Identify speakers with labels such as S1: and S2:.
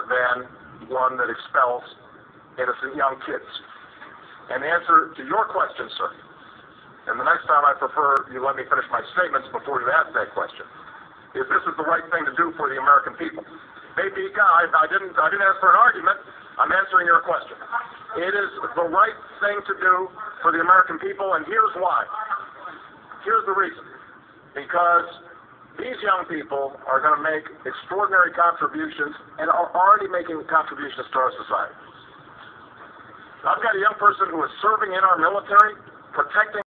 S1: than one that expels innocent young kids? And the answer to your question, sir, and the next time I prefer you let me finish my statements before you ask that question, is this is the right thing to do for the American people. Maybe, guys, I didn't ask for an argument. I'm answering your question. It is the right thing to do for the American people, and here's why. Here's the reason. Because these young people are going to make extraordinary contributions and are already making contributions to our society. I've got a young person who is serving in our military, protecting